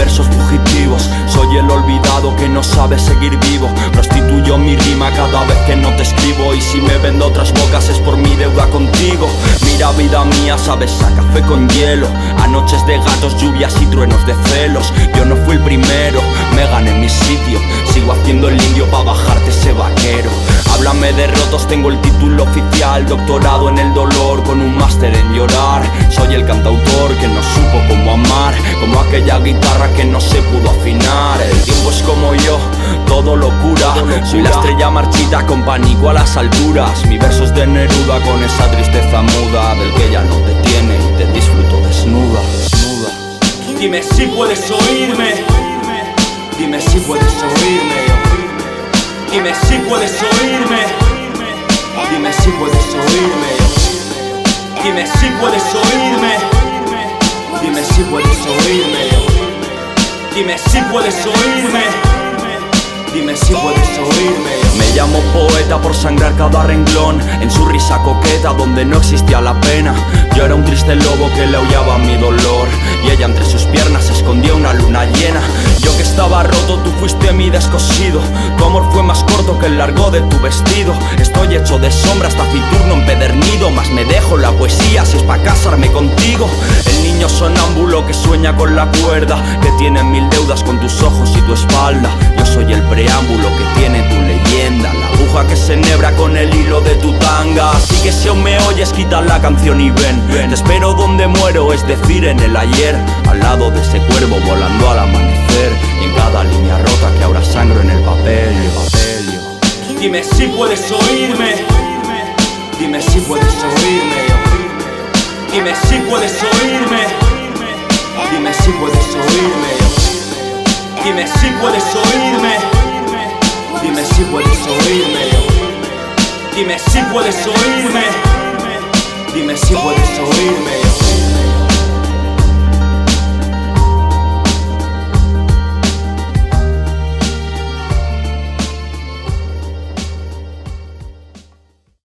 versos fugitivos. Soy el olvidado que no sabe seguir vivo. Prostituyo mi rima cada vez que no te escribo. Y si me vendo otras bocas es por mi deuda contigo. Mira vida mía, sabes a café con hielo, a noches de gatos, lluvias y truenos de celos. Yo no fui el primero, me gané mi sitio. Sigo haciendo el indio pa' bajarte ese vaquero. Háblame de rotos, tengo el título oficial, doctorado en el dolor con un máster en llorar. Soy el cantautor que no supo cómo amar, como aquella guitarra que no se pudo afinar. El tiempo es como yo, todo lo cura. Soy la estrella marchita con pánico a las alturas. Mi verso es de Neruda con esa tristeza muda del que ya no te tiene y te disfruto desnuda. Dime si puedes oírme, dime si puedes oírme. Dime si puedes oírme, dime si puedes oírme. Dime si puedes oírme, dime si puedes oírme. Dime si puedes oírme, dime si puedes oírme. Me llamo poeta por sangrar cada renglón en su risa coqueta donde no existía la pena. Yo era un triste lobo que le aullaba mi dolor y ella entre sus piernas escondía una luna llena. Yo que estaba roto, tú fuiste mi descosido. Tu amor fue más corto que el largo de tu vestido. Estoy hecho de sombras, taciturno, empedernido, mas me dejo la poesía si es pa' casarme contigo. El niño sonámbulo que sueña con la cuerda, que tiene mil deudas con tus ojos y tu espalda. Yo soy el preámbulo que tiene tu leyenda, la aguja que se enhebra con el hilo de tu tanga. Así que si aún me oyes, quita la canción y ven. Te espero donde muero, es decir, en el ayer, al lado de ese cuervo volando al amanecer. Y en cada línea rota que ahora sangro en el papel. Dime si puedes oírme, dime si puedes oírme. Dime si puedes oírme, dime si puedes oírme. Dime si puedes oírme, dime si puedes oírme. Dime si puedes oírme, dime si puedes oírme.